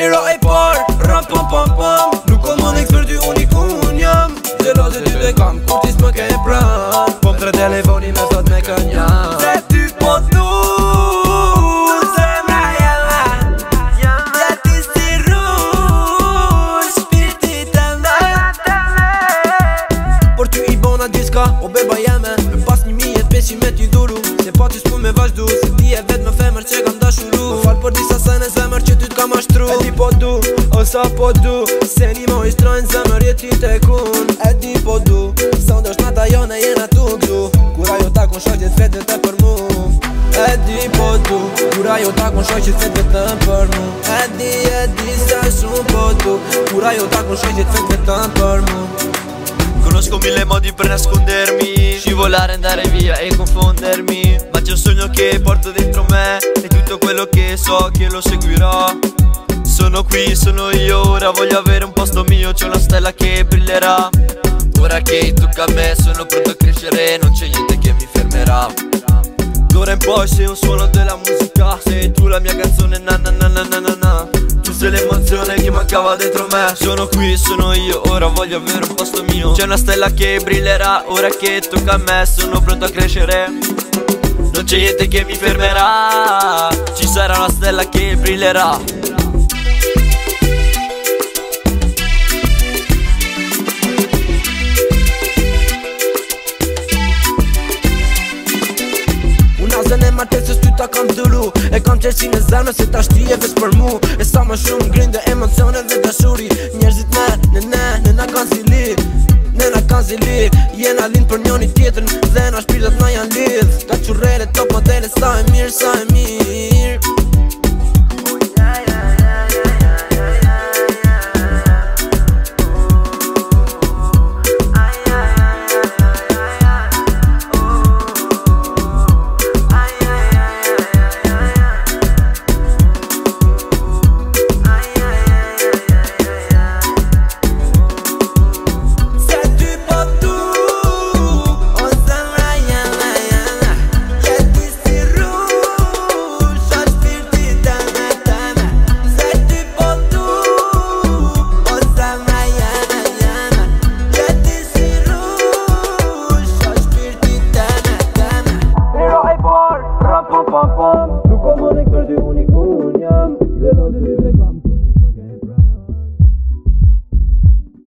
Era e par, rap pam pam pam. Nuk kom më eksperti, unë jam Gjeloze ty të kam, kur ti s'më ke pran. Po m'tre telefoni me thot me kënjam. Se ty po du zemra jema. Ja ti si rrush shpirti të me. Por ty i bona diska, o beba jeme. Me pas 1500 t'i dhuru. Se pa ty s'pu me vazhdu, se ti e vet me femër që kam dashuru. Po fal për disa sene zemër që ty t'kam ashtru. E di po du, o sa po du, se një mo i shtrojnë zemër jeti të kun. E di po du, sa ndosht nata jone jena tu gzu. Kur ajo ta kun shok që t'vet vetëm për mu. E di po du, kur ajo ta kun shok që t'vet vetëm për mu. E di sa shumë po du, kur ajo ta kun shok që t'vet vetëm për mu. Conosco mille modi per nascondermi, scivolare, andare via e confondermi. Ma c'è un sogno che porto dentro me e tutto quello che so che lo seguirò. Sono qui, sono io, ora voglio avere un posto mio. C'è una stella che brillerà. Ora che tocca a me, sono pronto a crescere, non c'è niente che mi fermerà. D'ora in poi sei un suono della musica, sei tu la mia canzone, na na na na na na na. Tu sei l'emozione che mancava dentro me. Sono qui, sono io, ora voglio avere un posto mio. C'è una stella che brillerà, ora che tocca a me, sono pronto a crescere. Non c'è niente che mi fermerà, ci sarà una stella che brillerà. Zën e martesës ty ta kam dhuru. E kam qersi në zemre se ta shtije veç për mu. E sa më shumë grinde emocione dhe dashuri. Njerëzit në na kanë si lidh. Ne na kanë si lidh. Jena lind për njoni tjetrin dhe na shpirtat na janë lidh. Ka qurrele, top modele, sa e mirë, sa e mirë. Pam pam pam,